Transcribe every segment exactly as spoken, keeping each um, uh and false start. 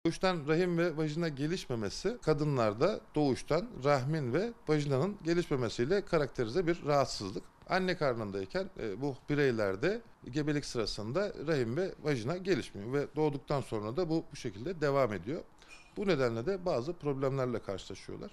Doğuştan rahim ve vajina gelişmemesi kadınlarda doğuştan rahmin ve vajinanın gelişmemesiyle karakterize bir rahatsızlık. Anne karnındayken e, bu bireylerde gebelik sırasında rahim ve vajina gelişmiyor ve doğduktan sonra da bu bu şekilde devam ediyor. Bu nedenle de bazı problemlerle karşılaşıyorlar.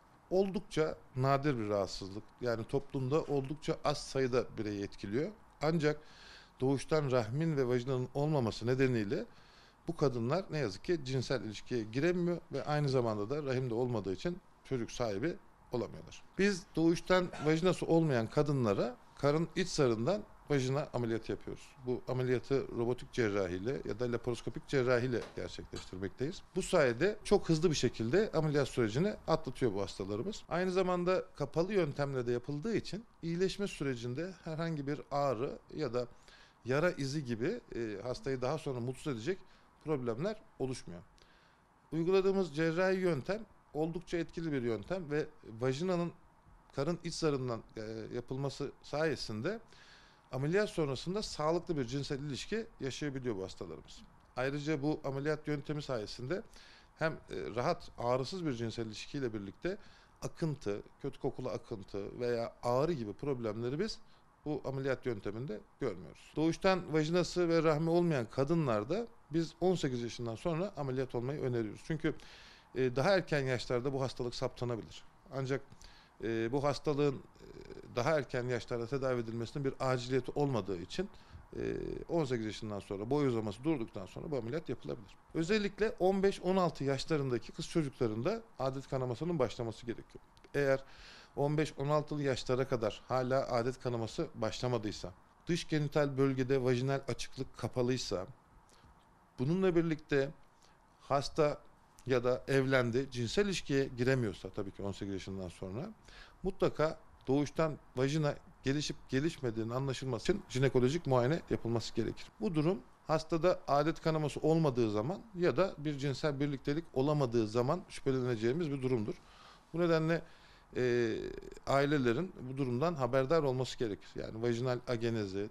Oldukça nadir bir rahatsızlık. Yani toplumda oldukça az sayıda bireyi etkiliyor. Ancak doğuştan rahmin ve vajinanın olmaması nedeniyle bu kadınlar ne yazık ki cinsel ilişkiye giremiyor ve aynı zamanda da rahimde olmadığı için çocuk sahibi olamıyorlar. Biz doğuştan vajinası olmayan kadınlara karın iç zarından vajina ameliyatı yapıyoruz. Bu ameliyatı robotik cerrahiyle ya da laparoskopik cerrahiyle gerçekleştirmekteyiz. Bu sayede çok hızlı bir şekilde ameliyat sürecini atlatıyor bu hastalarımız. Aynı zamanda kapalı yöntemle de yapıldığı için iyileşme sürecinde herhangi bir ağrı ya da yara izi gibi e, hastayı daha sonra mutsuz edecek problemler oluşmuyor. Uyguladığımız cerrahi yöntem oldukça etkili bir yöntem ve vajinanın karın iç zarından e, yapılması sayesinde ameliyat sonrasında sağlıklı bir cinsel ilişki yaşayabiliyor bu hastalarımız. Ayrıca bu ameliyat yöntemi sayesinde hem e, rahat, ağrısız bir cinsel ilişkiyle birlikte akıntı, kötü kokulu akıntı veya ağrı gibi problemleri biz bu ameliyat yönteminde görmüyoruz. Doğuştan vajinası ve rahmi olmayan kadınlarda biz on sekiz yaşından sonra ameliyat olmayı öneriyoruz. Çünkü e, daha erken yaşlarda bu hastalık saptanabilir. Ancak e, bu hastalığın e, daha erken yaşlarda tedavi edilmesinin bir aciliyeti olmadığı için e, on sekiz yaşından sonra boy uzaması durduktan sonra bu ameliyat yapılabilir. Özellikle on beş on altı yaşlarındaki kız çocuklarında adet kanamasının başlaması gerekiyor. Eğer on beş on altılı yaşlara kadar hala adet kanaması başlamadıysa, dış genital bölgede vajinal açıklık kapalıysa, bununla birlikte hasta ya da evlendi, cinsel ilişkiye giremiyorsa tabii ki on sekiz yaşından sonra mutlaka doğuştan vajina gelişip gelişmediğinin anlaşılması için jinekolojik muayene yapılması gerekir. Bu durum hastada adet kanaması olmadığı zaman ya da bir cinsel birliktelik olamadığı zaman şüpheleneceğimiz bir durumdur. Bu nedenle e, ailelerin bu durumdan haberdar olması gerekir. Yani vajinal agenezi,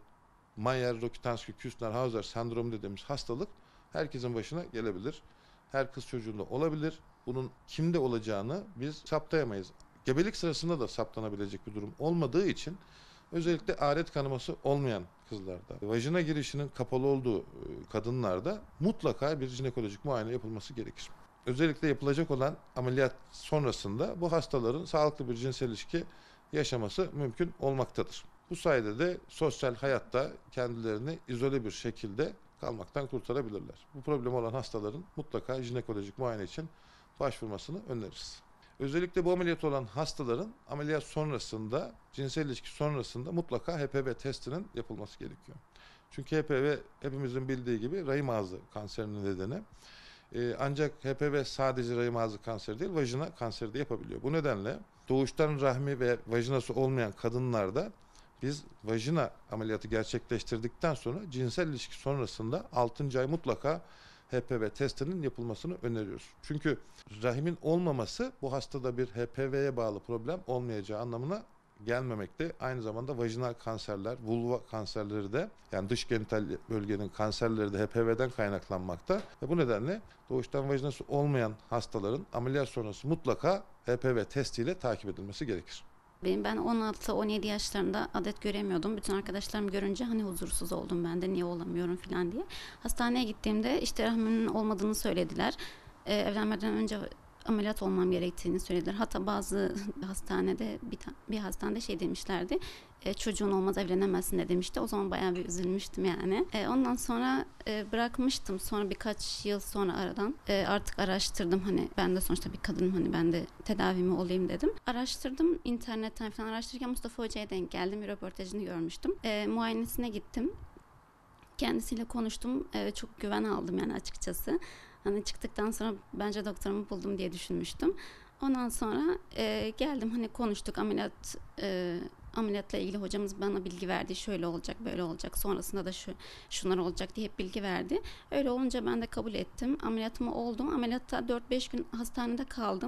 Mayer-Rokitansky-Küsner-Hauser sendromu dediğimiz hastalık herkesin başına gelebilir. Her kız çocuğunda olabilir. Bunun kimde olacağını biz saptayamayız. Gebelik sırasında da saptanabilecek bir durum olmadığı için özellikle adet kanaması olmayan kızlarda, vajina girişinin kapalı olduğu kadınlarda mutlaka bir jinekolojik muayene yapılması gerekir. Özellikle yapılacak olan ameliyat sonrasında bu hastaların sağlıklı bir cinsel ilişki yaşaması mümkün olmaktadır. Bu sayede de sosyal hayatta kendilerini izole bir şekilde kalmaktan kurtarabilirler. Bu problem olan hastaların mutlaka jinekolojik muayene için başvurmasını öneririz. Özellikle bu ameliyat olan hastaların ameliyat sonrasında, cinsel ilişki sonrasında mutlaka H P V testinin yapılması gerekiyor. Çünkü H P V hepimizin bildiği gibi rahim ağzı kanserinin nedeni. Ee, ancak H P V sadece rahim ağzı kanseri değil, vajina kanseri de yapabiliyor. Bu nedenle doğuştan rahmi ve vajinası olmayan kadınlarda biz vajina ameliyatı gerçekleştirdikten sonra cinsel ilişki sonrasında altıncı ay mutlaka H P V testinin yapılmasını öneriyoruz. Çünkü rahimin olmaması bu hastada bir H P V'ye bağlı problem olmayacağı anlamına gelmemekte. Aynı zamanda vajinal kanserler, vulva kanserleri de yani dış genital bölgenin kanserleri de H P V'den kaynaklanmakta. Ve bu nedenle doğuştan vajinası olmayan hastaların ameliyat sonrası mutlaka H P V testiyle takip edilmesi gerekir. Benim ben on altı on yedi yaşlarında adet göremiyordum. Bütün arkadaşlarım görünce hani huzursuz oldum ben de niye olamıyorum falan diye. Hastaneye gittiğimde işte rahmimin olmadığını söylediler. Ee, evlenmeden önce ameliyat olmam gerektiğini söylediler. Hatta bazı hastanede bir, bir hastanede şey demişlerdi. E, çocuğun olmaz evlenemezsin de demişti. O zaman bayağı bir üzülmüştüm yani. E, ondan sonra e, bırakmıştım. Sonra birkaç yıl sonra aradan e, artık araştırdım. Hani ben de sonuçta bir kadınım. Hani ben de tedavimi olayım dedim. Araştırdım. İnternetten falan araştırırken Mustafa Hoca'ya denk geldim. Bir röportajını görmüştüm. E, muayenesine gittim. Kendisiyle konuştum. E, çok güven aldım yani açıkçası. Hani çıktıktan sonra bence doktorumu buldum diye düşünmüştüm. Ondan sonra e, geldim hani konuştuk ameliyat e, ameliyatla ilgili hocamız bana bilgi verdi. Şöyle olacak, böyle olacak. Sonrasında da şu şunlar olacak diye hep bilgi verdi. Öyle olunca ben de kabul ettim. Ameliyatımı oldum. Ameliyatta dört beş gün hastanede kaldım.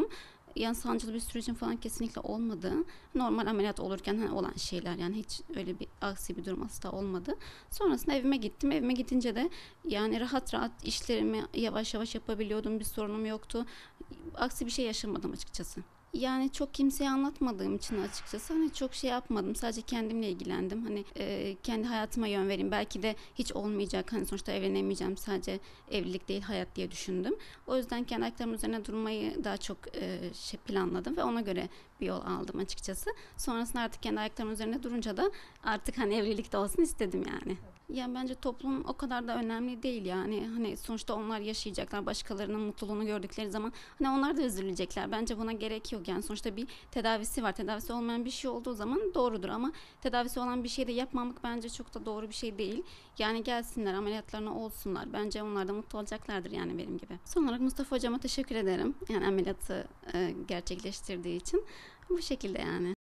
Yani sancılı bir sürecin falan kesinlikle olmadı. Normal ameliyat olurken hani olan şeyler, yani hiç öyle bir aksi bir durum asla olmadı. Sonrasında evime gittim. Evime gidince de yani rahat rahat işlerimi yavaş yavaş yapabiliyordum. Bir sorunum yoktu. Aksi bir şey yaşamadım açıkçası. Yani çok kimseye anlatmadığım için açıkçası hani çok şey yapmadım. Sadece kendimle ilgilendim. Hani e, kendi hayatıma yön vereyim. Belki de hiç olmayacak. Hani sonuçta evlenemeyeceğim. Sadece evlilik değil hayat diye düşündüm. O yüzden kendi ayaklarımın üzerine durmayı daha çok e, şey planladım ve ona göre bir yol aldım açıkçası. Sonrasında artık kendi ayaklarımın üzerine durunca da artık hani evlilik de olsun istedim yani. Yani bence toplum o kadar da önemli değil yani. Hani sonuçta onlar yaşayacaklar. Başkalarının mutluluğunu gördükleri zaman hani onlar da üzülecekler. Bence buna gerek yok. Yani sonuçta bir tedavisi var. Tedavisi olmayan bir şey olduğu zaman doğrudur ama tedavisi olan bir şey de yapmamak bence çok da doğru bir şey değil. Yani gelsinler, ameliyatlarına olsunlar. Bence onlar da mutlu olacaklardır yani benim gibi. Son olarak Mustafa hocama teşekkür ederim. Yani ameliyatı e, gerçekleştirdiği için. Bu şekilde yani.